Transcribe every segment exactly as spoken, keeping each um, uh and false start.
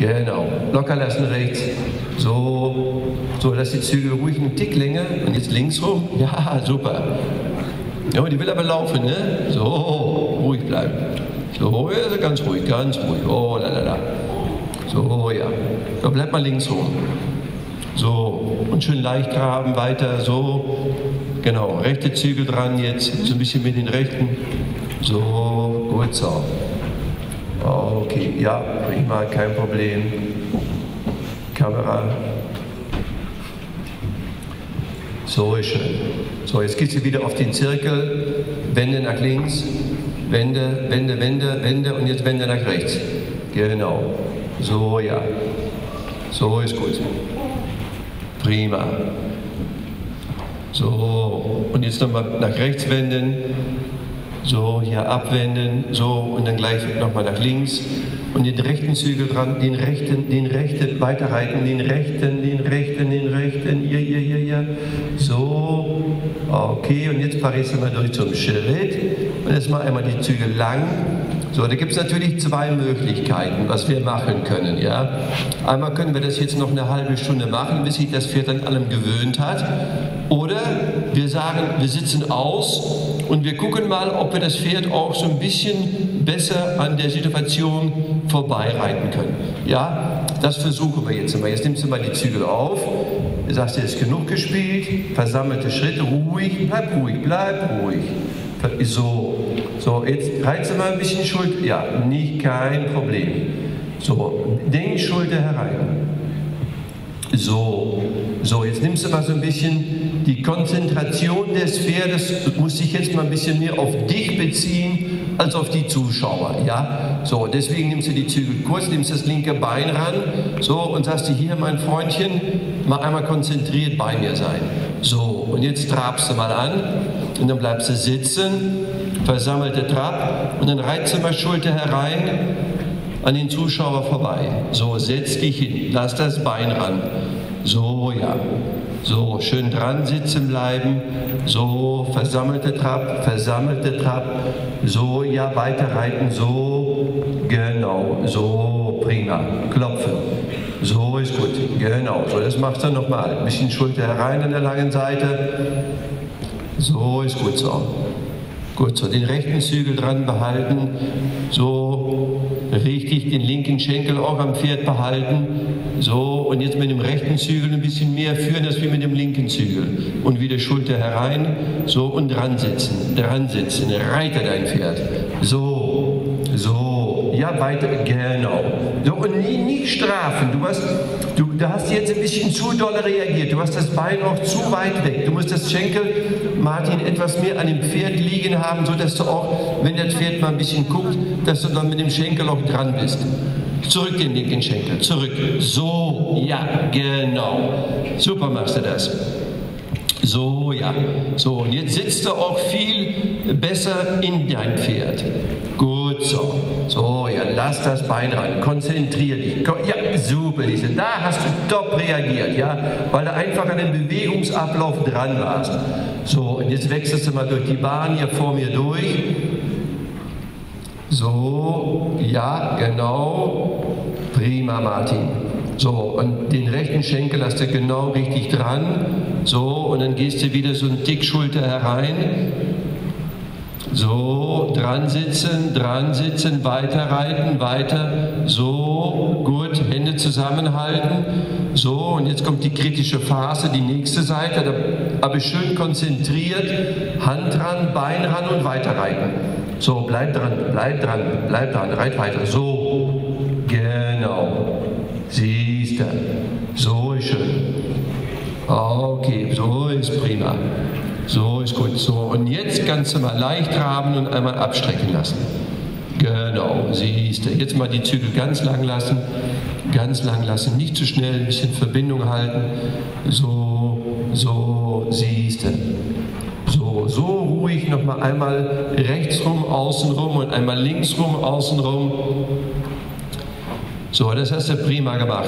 Genau. Locker lassen rechts. So. So, lass die Zügel ruhig einen Tick länger. Und jetzt links rum. Ja, super. Ja, die will aber laufen, ne? So, ruhig bleiben. So, ja, ganz ruhig, ganz ruhig. Oh, la, la, la. So, ja. So, bleib mal links rum. So, und schön leicht graben, weiter, so. Genau, rechte Zügel dran jetzt, so ein bisschen mit den rechten. So, gut so. Okay, ja, prima, kein Problem. Kamera. So ist schön. So, jetzt gehst du wieder auf den Zirkel, Wende nach links, Wende, Wende, Wende, Wende und jetzt Wende nach rechts. Genau. So, ja. So ist gut. Prima. So, und jetzt nochmal nach rechts wenden. So, hier abwenden. So, und dann gleich nochmal nach links. Und den rechten Zügel dran, den rechten, den rechten, weiterreiten, den rechten, den rechten, den rechten, ja, ja, ja, ja. So, okay, und jetzt parierst du mal durch zum Schritt. Und jetzt mal einmal die Zügel lang. So, da gibt es natürlich zwei Möglichkeiten, was wir machen können. Ja? Einmal können wir das jetzt noch eine halbe Stunde machen, bis sich das Pferd an allem gewöhnt hat. Oder wir sagen, wir sitzen aus und wir gucken mal, ob wir das Pferd auch so ein bisschen besser an der Situation vorbeireiten können. Ja, das versuchen wir jetzt mal. Jetzt nimmst du mal die Zügel auf. Du sagst, jetzt ist genug gespielt, versammelte Schritte, ruhig, bleib ruhig, bleib ruhig. So, so, jetzt reize mal ein bisschen Schulter, ja, nicht, kein Problem. So, denk Schulter herein. So, so, jetzt nimmst du mal so ein bisschen die Konzentration des Pferdes, muss sich jetzt mal ein bisschen mehr auf dich beziehen, als auf die Zuschauer, ja. So, deswegen nimmst du die Zügel kurz, nimmst das linke Bein ran, so, und sagst du, hier, mein Freundchen, mal einmal konzentriert bei mir sein. So, und jetzt trabst du mal an, und dann bleibst du sitzen, versammelte Trab, und dann reizt du mal Schulter herein, an den Zuschauer vorbei. So, setz dich hin, lass das Bein ran. So, ja. So, schön dran sitzen bleiben. So, versammelte Trab, versammelte Trab. So, ja, weiter reiten. So, genau. So, prima. Klopfen. So ist gut. Genau. So, das machst du nochmal. Ein bisschen Schulter herein an der langen Seite. So ist gut so. Gut so. Den rechten Zügel dran behalten. So, richtig den linken Schenkel auch am Pferd behalten. So, und jetzt mit dem rechten Zügel ein bisschen mehr führen, als wie mit dem linken Zügel. Und wieder Schulter herein, so, und dran sitzen, dran sitzen, reite dein Pferd. So, so, ja, weiter, genau. So, und nie, nicht strafen. Du hast, du, du hast jetzt ein bisschen zu doll reagiert. Du hast das Bein auch zu weit weg. Du musst das Schenkel, Martin, etwas mehr an dem Pferd liegen haben, sodass du auch, wenn das Pferd mal ein bisschen guckt, dass du dann mit dem Schenkel auch dran bist. Zurück den linken Schenkel, zurück. So, ja, genau. Super machst du das. So, ja. So, und jetzt sitzt du auch viel besser in dein Pferd. Gut so. So, ja, lass das Bein ran. Konzentrier dich. Ja, super, Lise. Da hast du top reagiert, ja, weil du einfach an dem Bewegungsablauf dran warst. So, und jetzt wechselst du mal durch die Bahn hier vor mir durch. So, ja, genau. Prima, Martin. So, und den rechten Schenkel hast du genau richtig dran. So, und dann gehst du wieder so einen Tick Schulter herein. So, dran sitzen, dran sitzen, weiter reiten, weiter. So, gut, Hände zusammenhalten. So, und jetzt kommt die kritische Phase, die nächste Seite. Aber schön konzentriert, Hand dran, Bein ran und weiter reiten. So, bleib dran, bleib dran, bleib dran, reit weiter. So, genau. Siehst du, so ist schön. Okay, so ist prima. So ist gut. So, und jetzt kannst du mal leicht traben und einmal abstrecken lassen. Genau, siehst du. Jetzt mal die Zügel ganz lang lassen, ganz lang lassen, nicht zu schnell, ein bisschen Verbindung halten. So, so, siehst du. So, so ruhig nochmal einmal rechts rum, außen rum und einmal links rum, außen rum. So, das hast du prima gemacht.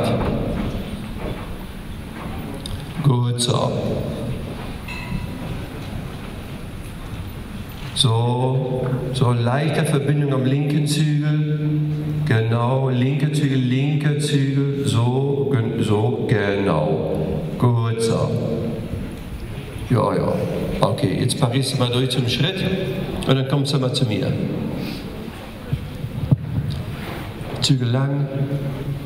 Gut so. So, so leichte Verbindung am linken Zügel. Genau, linke Zügel, linke Zügel. So, so, genau. Gut so. Ja, ja. Okay, jetzt parierst du mal durch zum Schritt und dann kommst du mal zu mir. Zügel lang,